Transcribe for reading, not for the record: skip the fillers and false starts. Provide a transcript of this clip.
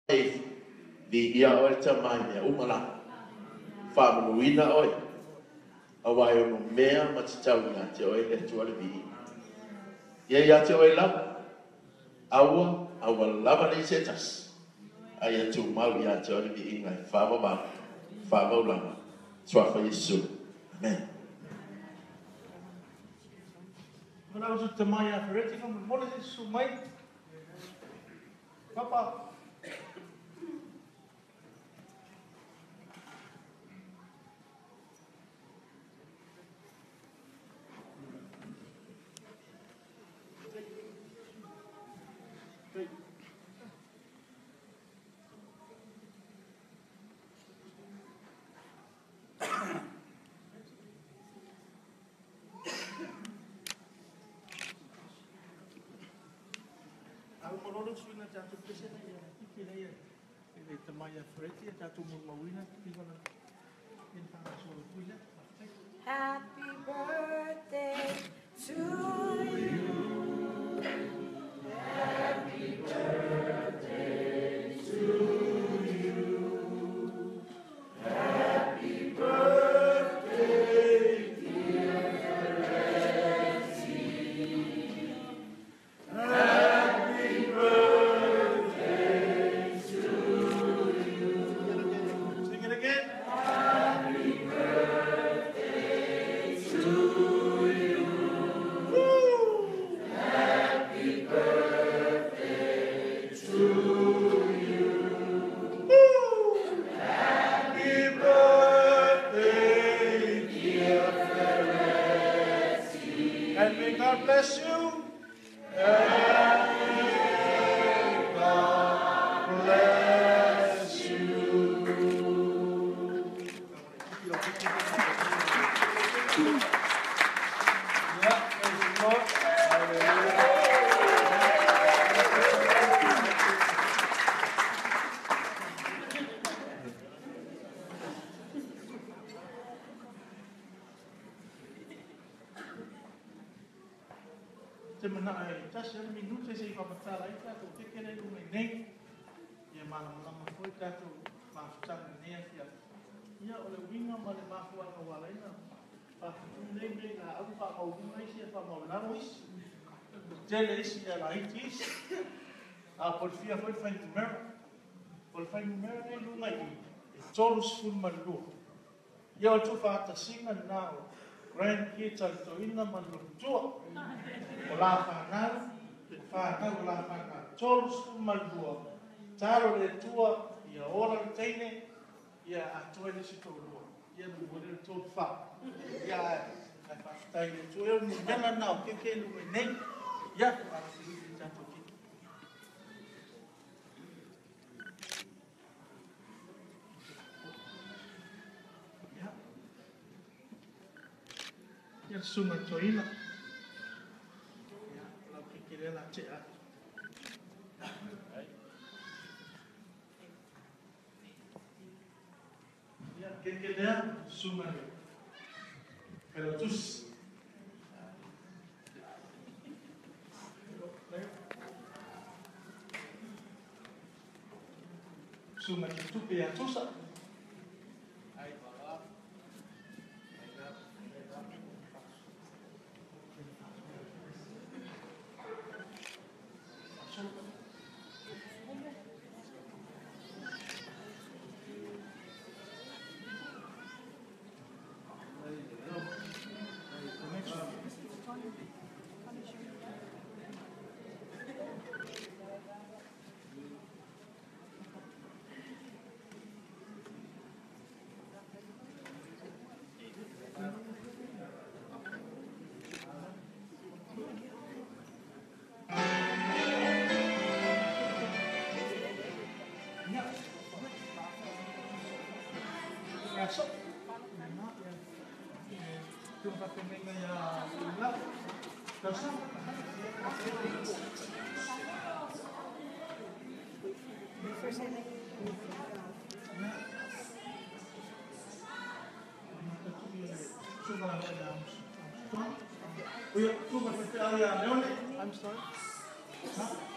Di ia o te mai mea umala. Whamanuina oi. Awai o no mea matitau ia te oi e tuale vi. Ia te oi lava. Aua lava nei setas. Ai atu mau ia te oi vi ingai. Whamau lava. Tuafa Yesu. Amen. When I was at the Maya Ferretti, what is it so mate? Papa. Suina tātou presena ia hiki nei e te Maya Ferretti, tātou mawina, tīwana in whāngasora tuila. Happy birthday to you. Happy birthday to you. Happy birthday, dear Felicity. Happy birthday to you. Sing it again. Happy birthday to you. Happy birthday to you. Happy birthday, dear Felicity. And may God bless you. And God bless you. Yeah, praise the Lord. Te mana ai tasi ana minute se i whapatala i tātou te kere runga i nei. Ia mana malama koe tātou mawhutanga nea kia. Ia o le winga ma le mawhua ka walaina. Whakatu nei nei la au whamaurunga isi e whamaulango isi. Tele isi e la iti isi. A polifia koe whai numera. Pol whai numera nei runga i. E tolu sifuru malua. Ia o tu whata singa nao. Grand Kita to ina manutua. O la whanau, te whanau o la whanau. Tolu sifuru malua. Taro le tua, ia ora le teine, ia atoe le si tōrua. Ia nu mōre le tōru wha. Ia ai whakatai le tua. Ia nu yana nao, keke lu e nei. Ia, whakatiri le tātou ki. Ia. Ia sunga toina. Ia, lau keke le la te atu. Que lea suma pero tus suma que tu pe atusa ai bala I'm sorry. Huh?